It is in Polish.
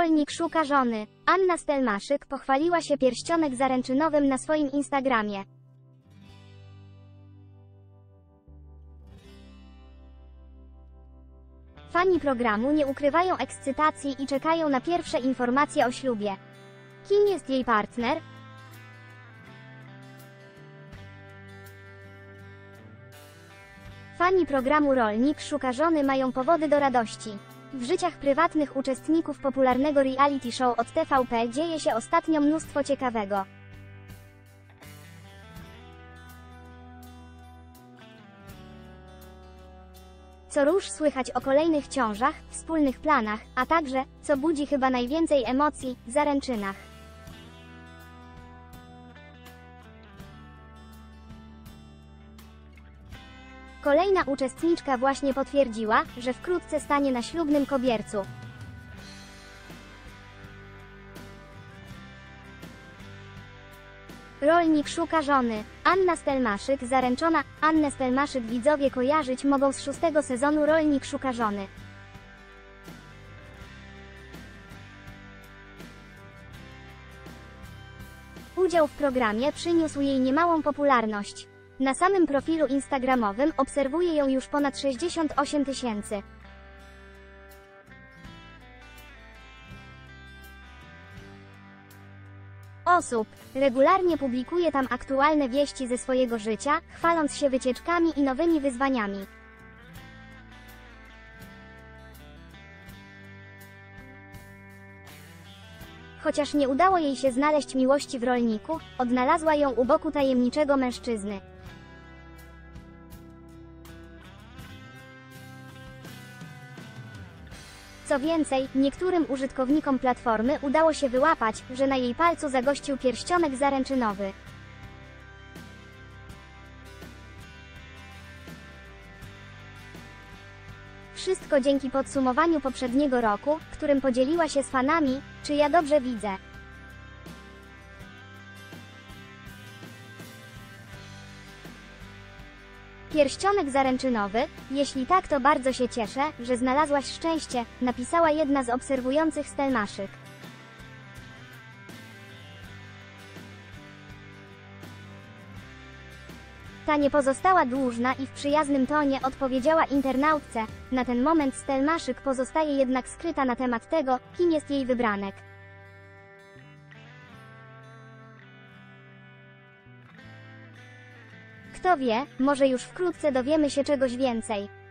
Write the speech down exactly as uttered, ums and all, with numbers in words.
Rolnik szuka żony. Anna Stelmaszyk pochwaliła się pierścionek zaręczynowym na swoim Instagramie. Fani programu nie ukrywają ekscytacji i czekają na pierwsze informacje o ślubie. Kim jest jej partner? Fani programu Rolnik szuka żony mają powody do radości. W życiach prywatnych uczestników popularnego reality show od T V P dzieje się ostatnio mnóstwo ciekawego. Co rusz słychać o kolejnych ciążach, wspólnych planach, a także, co budzi chyba najwięcej emocji, zaręczynach. Kolejna uczestniczka właśnie potwierdziła, że wkrótce stanie na ślubnym kobiercu. Rolnik szuka żony. Anna Stelmaszyk zaręczona. Annę Stelmaszyk widzowie kojarzyć mogą z szóstego sezonu Rolnik szuka żony. Udział w programie przyniósł jej niemałą popularność. Na samym profilu instagramowym obserwuje ją już ponad sześćdziesiąt osiem tysięcy osób. Regularnie publikuje tam aktualne wieści ze swojego życia, chwaląc się wycieczkami i nowymi wyzwaniami. Chociaż nie udało jej się znaleźć miłości w rolniku, odnalazła ją u boku tajemniczego mężczyzny. Co więcej, niektórym użytkownikom platformy udało się wyłapać, że na jej palcu zagościł pierścionek zaręczynowy. Wszystko dzięki podsumowaniu poprzedniego roku, którym podzieliła się z fanami: czy ja dobrze widzę? Pierścionek zaręczynowy? Jeśli tak, to bardzo się cieszę, że znalazłaś szczęście, napisała jedna z obserwujących Stelmaszyk. Ta nie pozostała dłużna i w przyjaznym tonie odpowiedziała internautce: na ten moment Stelmaszyk pozostaje jednak skryta na temat tego, kim jest jej wybranek. Kto wie, może już wkrótce dowiemy się czegoś więcej.